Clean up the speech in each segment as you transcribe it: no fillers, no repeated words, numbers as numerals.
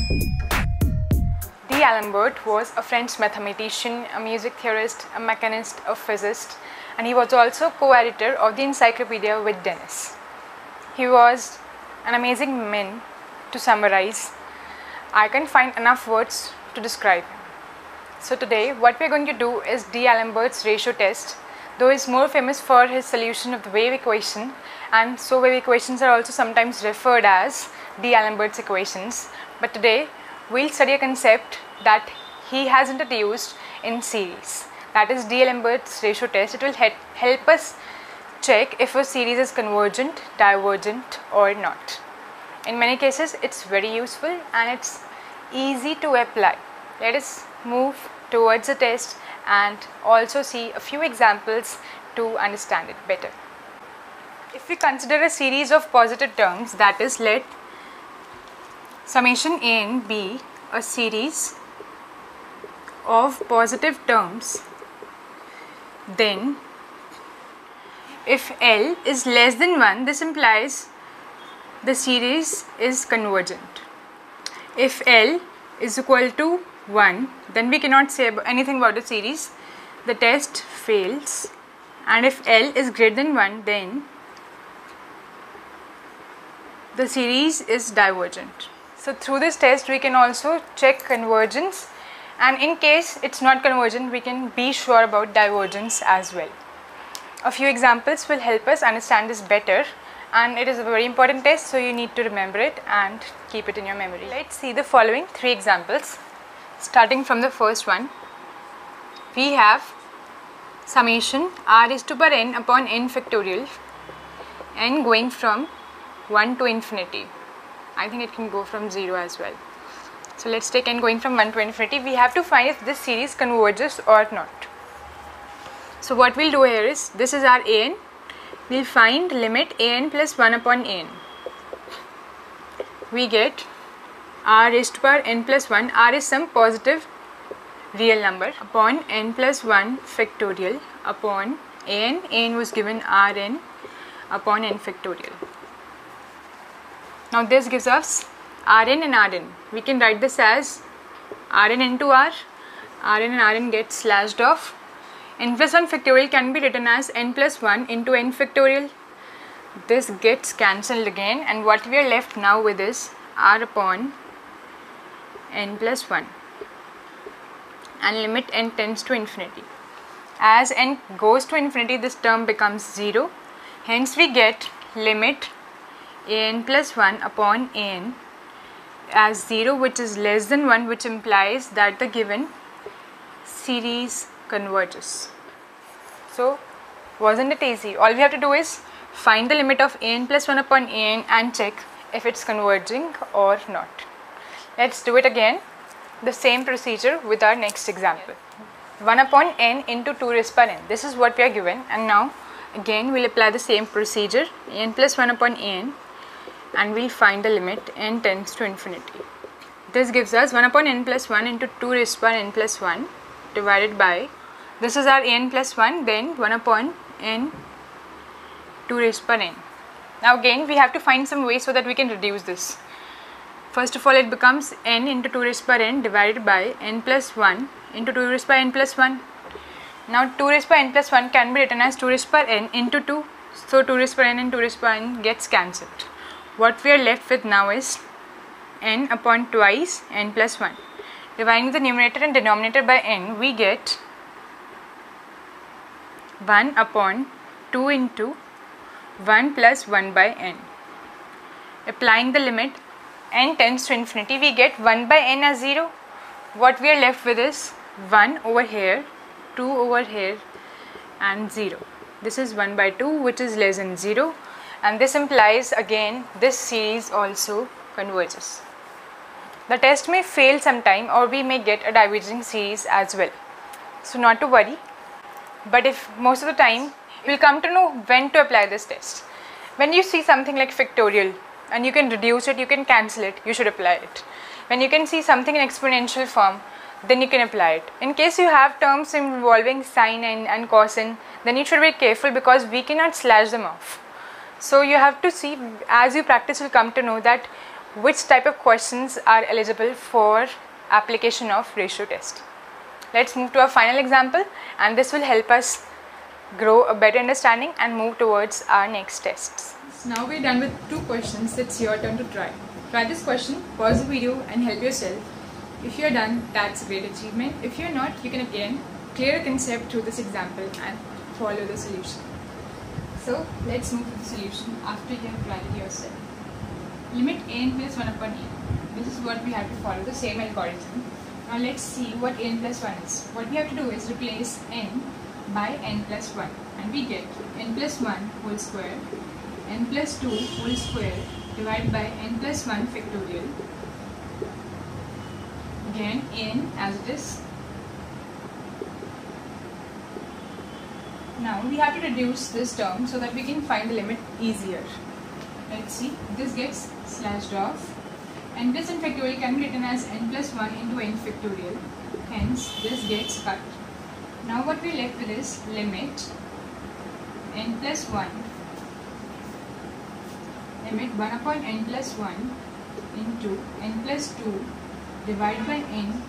D'Alembert was a French mathematician, a music theorist, a mechanist, a physicist, and he was also co-editor of the encyclopedia with Denis. He was an amazing man to summarize. I can't find enough words to describe him. So today what we are going to do is D'Alembert's ratio test. Though he is more famous for his solution of the wave equation, and so wave equations are also sometimes referred as D'Alembert's equations, but today we'll study a concept that he has introduced in series, that is D'Alembert's ratio test. It will help us check if a series is convergent, divergent or not. In many cases it's very useful and it's easy to apply. Let us move towards the test and also see a few examples to understand it better. If we consider a series of positive terms, that is, let summation n be a series of positive terms, then if L is less than 1, this implies the series is convergent. If L is equal to 1, then we cannot say anything about the series, the test fails. And if L is greater than 1, then the series is divergent. So through this test we can also check convergence, and in case it's not convergent we can be sure about divergence as well. A few examples will help us understand this better, and it is a very important test, so you need to remember it and keep it in your memory. Let's see the following 3 examples. Starting from the first one, we have summation r raised to power n upon n factorial, n going from 1 to infinity. I think it can go from 0 as well. So let's take n going from 1 to infinity. We have to find if this series converges or not. So what we'll do here is, this is our an, we'll find limit an plus 1 upon n. We get r raised to power n plus 1, r is some positive real number, upon n plus 1 factorial upon n was given rn upon n factorial. Now this gives us rn and rn. We can write this as rn into r, rn and rn get slashed off. N plus 1 factorial can be written as n plus 1 into n factorial. This gets cancelled again, and what we are left now with is r upon n plus 1, and limit n tends to infinity. As n goes to infinity, this term becomes 0. Hence we get limit n plus 1 upon n as 0, which is less than 1, which implies that the given series converges. So wasn't it easy? All we have to do is find the limit of n plus 1 upon n and check if it's converging or not. Let's do it again, the same procedure with our next example. 1 upon n into 2 raised power n. This is what we are given, and now again we'll apply the same procedure, n plus 1 upon n, and we'll find the limit n tends to infinity. This gives us 1 upon n plus 1 into 2 raised to power n plus 1 divided by, this is our n plus 1, then 1 upon n 2 raised to power n. Now again we have to find some way so that we can reduce this. First of all, it becomes n into 2 raised to power n divided by n plus 1 into 2 raised to power n plus 1. Now 2 raised to power n plus 1 can be written as 2 raised to power n into 2. So 2 raised to power n and 2 raised to power n gets cancelled. What we are left with now is n upon twice n plus 1. Dividing the numerator and denominator by n, we get 1 upon 2 into 1 plus 1 by n. Applying the limit n tends to infinity, we get 1 by n as 0. What we are left with is 1 over here, 2 over here, and 0. This is 1 by 2, which is less than 0, and this implies again this series also converges. The test may fail sometime, or we may get a diverging series as well. So not to worry, but if most of the time we'll come to know when to apply this test. When you see something like factorial and you can reduce it, you can cancel it, you should apply it. When you can see something in exponential form, then you can apply it. In case you have terms involving sin and cosine, then you should be careful because we cannot slash them off. So you have to see, as you practice, you'll come to know that which type of questions are eligible for application of ratio test. Let's move to our final example, and this will help us grow a better understanding and move towards our next tests. Now we're done with 2 questions. It's your turn to try. Try this question, pause the video and help yourself. If you're done, that's a great achievement. If you're not, you can again clear a concept through this example and follow the solution. So let's move to the solution after you have tried it yourself. Limit n plus 1 upon n. This is what we have to follow, the same algorithm. Now let's see what n plus 1 is. What we have to do is replace n by n plus 1, and we get n plus 1 whole square, n plus 2 whole square divided by n plus 1 factorial. Again n as it is. Now we have to reduce this term so that we can find the limit easier. Let's see, this gets slashed off. N plus n factorial can be written as n plus 1 into n factorial. Hence this gets cut. Now what we left with is limit n plus 1, limit 1 upon n plus 1 into n plus 2 divided by n.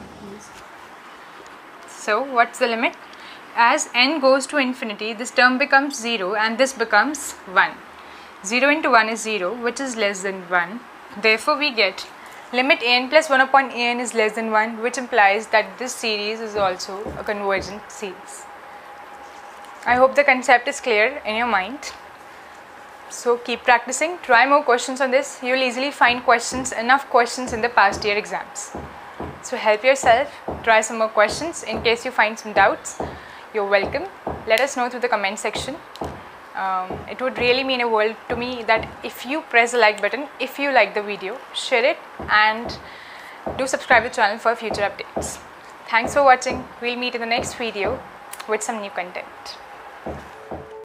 So what's the limit? As n goes to infinity, this term becomes 0 and this becomes 1. 0 into 1 is 0, which is less than 1. Therefore we get limit n plus 1 upon n is less than 1, which implies that this series is also a convergent series. I hope the concept is clear in your mind. So keep practicing, try more questions on this. You will easily find enough questions in the past year exams. So help yourself, try some more questions. In case you find some doubts, you're welcome. Let us know through the comment section. It would really mean a world to me that if you press the like button, if you like the video, share it and do subscribe to the channel for future updates. Thanks for watching. We'll meet in the next video with some new content.